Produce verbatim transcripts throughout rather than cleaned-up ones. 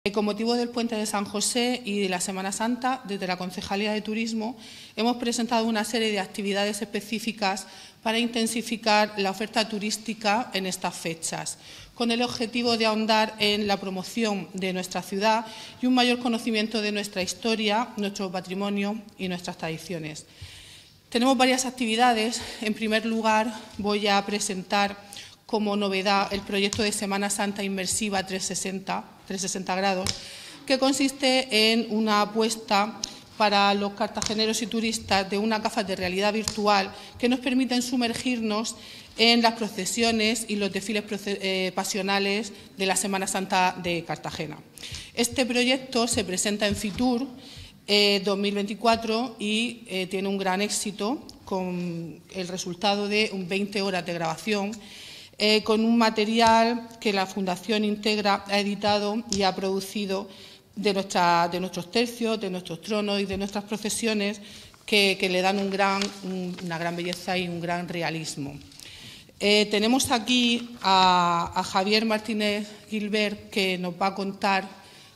Con motivo del Puente de San José y de la Semana Santa, desde la Concejalía de Turismo, hemos presentado una serie de actividades específicas para intensificar la oferta turística en estas fechas, con el objetivo de ahondar en la promoción de nuestra ciudad y un mayor conocimiento de nuestra historia, nuestro patrimonio y nuestras tradiciones. Tenemos varias actividades. En primer lugar, voy a presentar como novedad el proyecto de Semana Santa Inmersiva trescientos sesenta grados, que consiste en una apuesta para los cartageneros y turistas de unas gafas de realidad virtual que nos permiten sumergirnos en las procesiones y los desfiles eh, pasionales de la Semana Santa de Cartagena. Este proyecto se presenta en Fitur eh, dos mil veinticuatro y eh, tiene un gran éxito, con el resultado de veinte horas de grabación, Eh, con un material que la Fundación Integra ha editado y ha producido de, nuestra, de nuestros tercios, de nuestros tronos y de nuestras procesiones, que, que le dan un gran, un, una gran belleza y un gran realismo. Eh, tenemos aquí a, a Javier Martínez Gilbert, que nos va a contar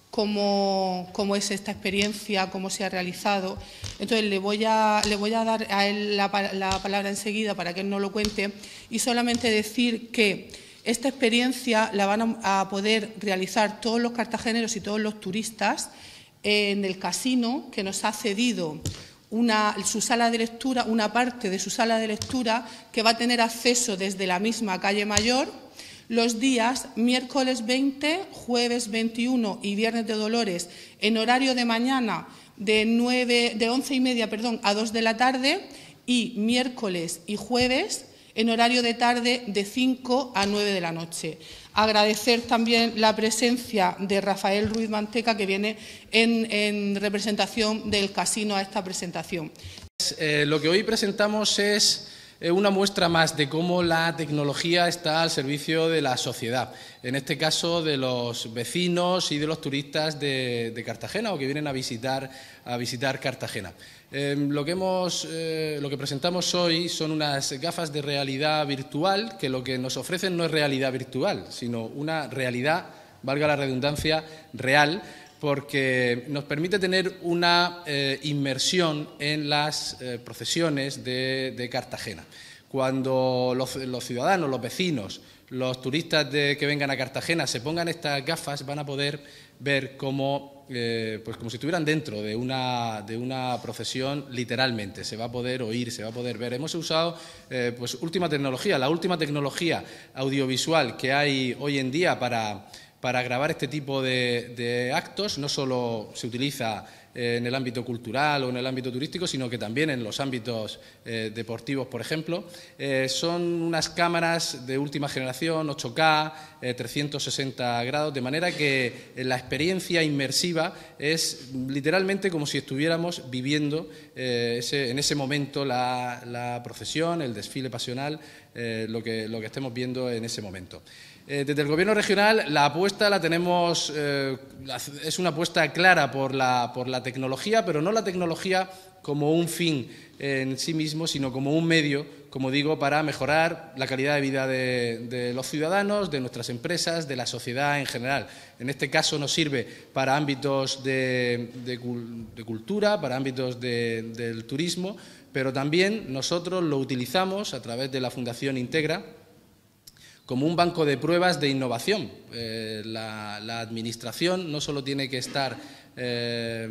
Cómo, cómo es esta experiencia, cómo se ha realizado. Entonces, le voy a, le voy a dar a él la, la palabra enseguida para que él nos lo cuente y solamente decir que esta experiencia la van a, a poder realizar todos los cartageneros y todos los turistas en el casino, que nos ha cedido una, su sala de lectura, una parte de su sala de lectura, que va a tener acceso desde la misma calle Mayor, los días miércoles veinte, jueves veintiuno y viernes de Dolores en horario de mañana de, nueve, de once y media perdón, a dos de la tarde y miércoles y jueves en horario de tarde de cinco a nueve de la noche. Agradecer también la presencia de Rafael Ruiz Manteca, que viene en, en representación del casino a esta presentación. Eh, lo que hoy presentamos es una muestra más de cómo la tecnología está al servicio de la sociedad, en este caso de los vecinos y de los turistas de, de Cartagena o que vienen a visitar, a visitar Cartagena. Eh, lo, que hemos, eh, lo que presentamos hoy son unas gafas de realidad virtual que lo que nos ofrecen no es realidad virtual, sino una realidad, valga la redundancia, real, porque nos permite tener una eh, inmersión en las eh, procesiones de, de Cartagena. Cuando los, los ciudadanos, los vecinos, los turistas de, que vengan a Cartagena se pongan estas gafas, van a poder ver cómo, eh, pues como si estuvieran dentro de una, de una procesión, literalmente. Se va a poder oír, se va a poder ver. Hemos usado eh, pues, última tecnología, la última tecnología audiovisual que hay hoy en día para Para grabar este tipo de, de actos. No solo se utiliza eh, en el ámbito cultural o en el ámbito turístico, sino que también en los ámbitos eh, deportivos, por ejemplo. Eh, son unas cámaras de última generación, ocho K, eh, trescientos sesenta grados, de manera que la experiencia inmersiva es literalmente como si estuviéramos viviendo eh, ese, en ese momento la, la procesión, el desfile pasional, eh, lo que, lo que estemos viendo en ese momento. Eh, desde el Gobierno regional la apuesta la tenemos, eh, es una apuesta clara por la, por la tecnología, pero no la tecnología como un fin en sí mismo, sino como un medio, como digo, para mejorar la calidad de vida de, de los ciudadanos, de nuestras empresas, de la sociedad en general. En este caso nos sirve para ámbitos de, de, de cultura, para ámbitos de, del turismo, pero también nosotros lo utilizamos a través de la Fundación Integra como un banco de pruebas de innovación. Eh, la, la Administración no solo tiene que estar eh,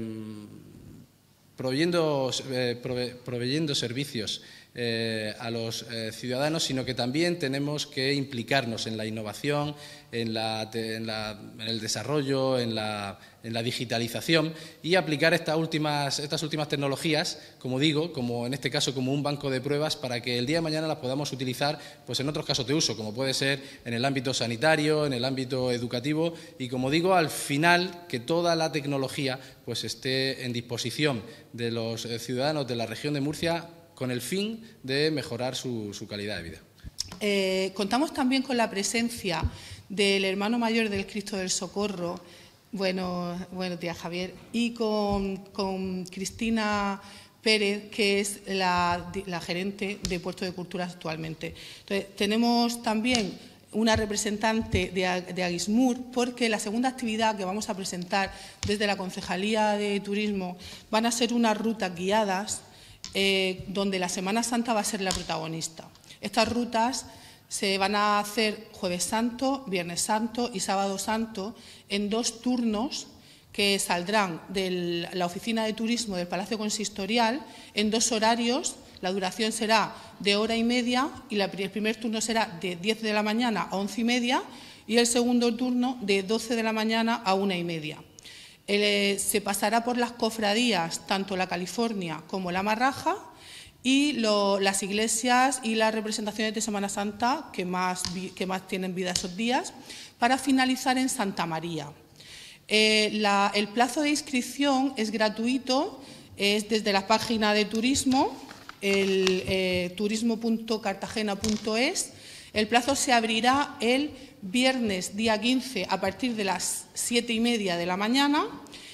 proveyendo, eh, prove, proveyendo servicios eh, a los eh, ciudadanos, sino que también tenemos que implicarnos en la innovación, en, la, en, la, en el desarrollo, en la, en la digitalización y aplicar estas últimas, estas últimas tecnologías, como digo, como en este caso como un banco de pruebas, para que el día de mañana las podamos utilizar pues, en otros casos de uso, como puede ser en el ámbito sanitario, en el ámbito educativo y, como digo, al final que toda la tecnología pues, esté en disposición de los ciudadanos de la región de Murcia con el fin de mejorar su, su calidad de vida. Eh, contamos también con la presencia del hermano mayor del Cristo del Socorro, bueno, buenos días Javier, y con, con Cristina Pérez, que es la, la gerente de Puerto de Cultura actualmente. Entonces, tenemos también una representante de, de Aguismur, porque la segunda actividad que vamos a presentar desde la Concejalía de Turismo van a ser unas rutas guiadas eh, donde la Semana Santa va a ser la protagonista. Estas rutas se van a hacer Jueves Santo, Viernes Santo y Sábado Santo en dos turnos que saldrán de la Oficina de Turismo del Palacio Consistorial en dos horarios. La duración será de hora y media y la, el primer turno será de diez de la mañana a once y media y el segundo turno de doce de la mañana a una y media. Eh, se pasará por las cofradías, tanto la California como la Marraja, y lo, las iglesias y las representaciones de Semana Santa que más, que más tienen vida esos días, para finalizar en Santa María. Eh, la, el plazo de inscripción es gratuito, es desde la página de turismo, el eh, turismo punto cartagena punto es. El plazo se abrirá el viernes día quince a partir de las siete y media de la mañana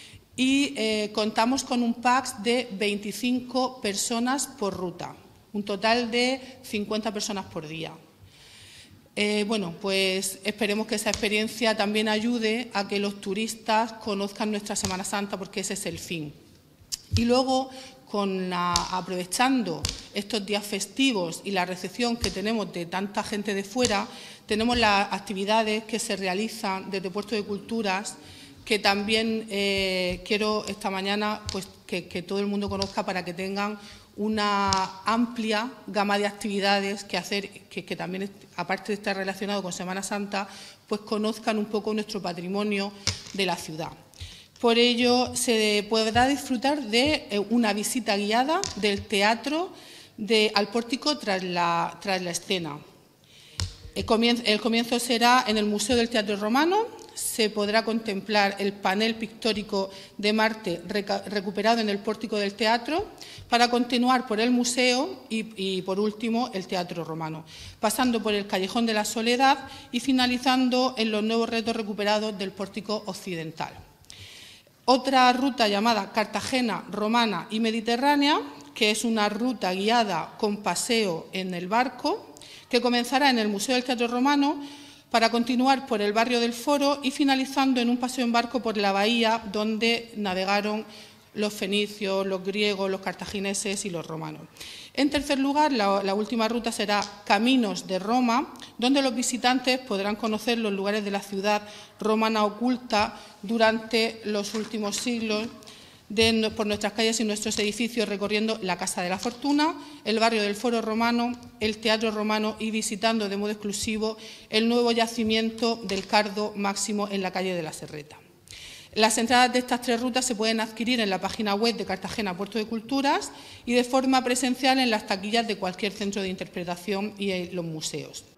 y eh, contamos con un pack de veinticinco personas por ruta, un total de cincuenta personas por día. Eh, bueno, pues esperemos que esa experiencia también ayude a que los turistas conozcan nuestra Semana Santa, porque ese es el fin. Y luego, con la, aprovechando estos días festivos y la recepción que tenemos de tanta gente de fuera, tenemos las actividades que se realizan desde Puerto de Culturas, que también eh, quiero esta mañana pues, que, que todo el mundo conozca para que tengan una amplia gama de actividades que hacer, que, que también, aparte de estar relacionado con Semana Santa, pues conozcan un poco nuestro patrimonio de la ciudad. Por ello, se podrá disfrutar de una visita guiada del teatro de, al pórtico tras la, tras la escena. El comienzo, el comienzo será en el Museo del Teatro Romano. Se podrá contemplar el panel pictórico de Marte recuperado en el pórtico del teatro, para continuar por el museo y, y, por último, el Teatro Romano, pasando por el Callejón de la Soledad y finalizando en los nuevos retos recuperados del pórtico occidental. Otra ruta llamada Cartagena, Romana y Mediterránea, que es una ruta guiada con paseo en el barco, que comenzará en el Museo del Teatro Romano para continuar por el barrio del Foro y finalizando en un paseo en barco por la bahía donde navegaron los fenicios, los griegos, los cartagineses y los romanos. En tercer lugar, la, la última ruta será Caminos de Roma, donde los visitantes podrán conocer los lugares de la ciudad romana oculta durante los últimos siglos, de, por nuestras calles y nuestros edificios, recorriendo la Casa de la Fortuna, el barrio del Foro Romano, el Teatro Romano y visitando de modo exclusivo el nuevo yacimiento del Cardo Máximo en la calle de la Serreta. Las entradas de estas tres rutas se pueden adquirir en la página web de Cartagena Puerto de Culturas y de forma presencial en las taquillas de cualquier centro de interpretación y en los museos.